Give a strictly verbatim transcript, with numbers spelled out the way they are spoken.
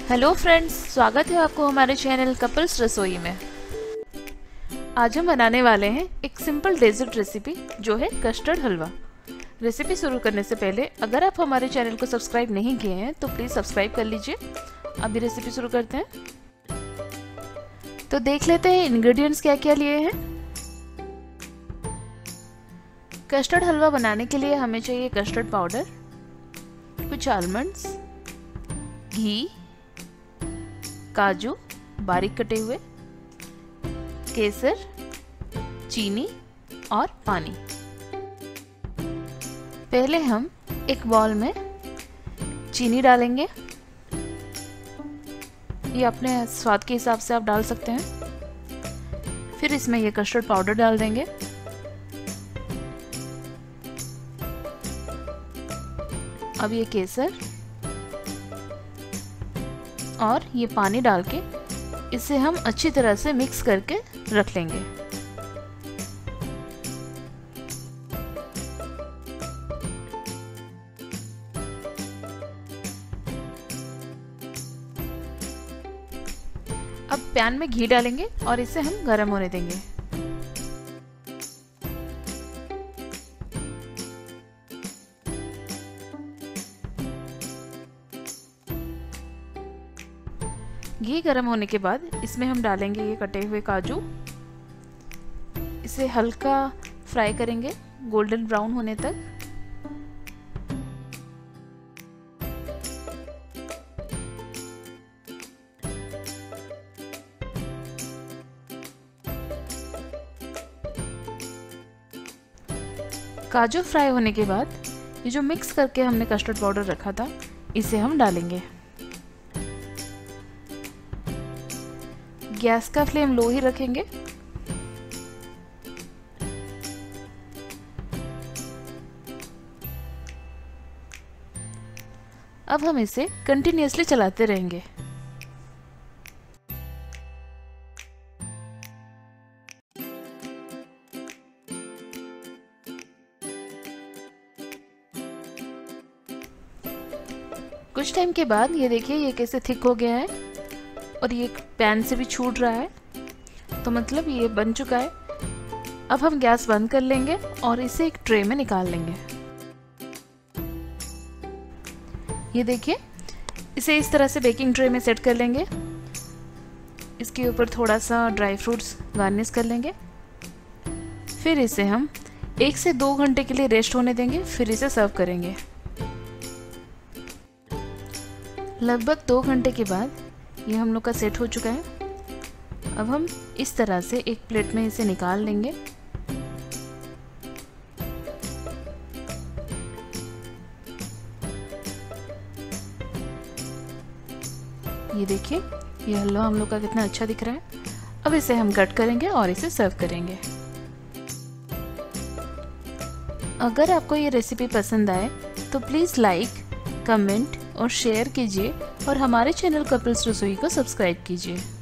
Hello friends, स्वागत है आपको हमारे चैनल कपल्स रसोई में। आज हम बनाने वाले हैं एक सिंपल डेजर्ट रेसिपी जो है कस्टर्ड हलवा। रेसिपी शुरू करने से पहले अगर आप हमारे चैनल को सब्सक्राइब नहीं किए हैं तो प्लीज़ सब्सक्राइब कर लीजिए। अभी रेसिपी शुरू करते हैं। तो देख लेते हैं इंग्रेडिएंट्स क्या क्या लिए हैं। कस्टर्ड हलवा बनाने के लिए हमें चाहिए कस्टर्ड पाउडर, कुछ आलमंड्स, घी, काजू बारीक कटे हुए, केसर, चीनी और पानी। पहले हम एक बाउल में चीनी डालेंगे। ये अपने स्वाद के हिसाब से आप डाल सकते हैं। फिर इसमें ये कस्टर्ड पाउडर डाल देंगे। अब ये केसर और ये पानी डाल के इसे हम अच्छी तरह से मिक्स करके रख लेंगे। अब पैन में घी डालेंगे और इसे हम गरम होने देंगे। घी गर्म होने के बाद इसमें हम डालेंगे ये कटे हुए काजू। इसे हल्का फ्राई करेंगे गोल्डन ब्राउन होने तक। काजू फ्राई होने के बाद ये जो मिक्स करके हमने कस्टर्ड पाउडर रखा था इसे हम डालेंगे। गैस का फ्लेम लो ही रखेंगे। अब हम इसे कंटिन्यूअसली चलाते रहेंगे। कुछ टाइम के बाद ये देखिए ये कैसे थिक हो गया है और ये पैन से भी छूट रहा है, तो मतलब ये बन चुका है। अब हम गैस बंद कर लेंगे और इसे एक ट्रे में निकाल लेंगे। ये देखिए इसे इस तरह से बेकिंग ट्रे में सेट कर लेंगे। इसके ऊपर थोड़ा सा ड्राई फ्रूट्स गार्निश कर लेंगे। फिर इसे हम एक से दो घंटे के लिए रेस्ट होने देंगे, फिर इसे सर्व करेंगे। लगभग दो घंटे के बाद ये हम लोग का सेट हो चुका है। अब हम इस तरह से एक प्लेट में इसे निकाल लेंगे। ये देखिए ये हलवा हम लोग का कितना अच्छा दिख रहा है। अब इसे हम कट करेंगे और इसे सर्व करेंगे। अगर आपको ये रेसिपी पसंद आए तो प्लीज़ लाइक, कमेंट और शेयर कीजिए और हमारे चैनल कपल्स रसोई को सब्सक्राइब कीजिए।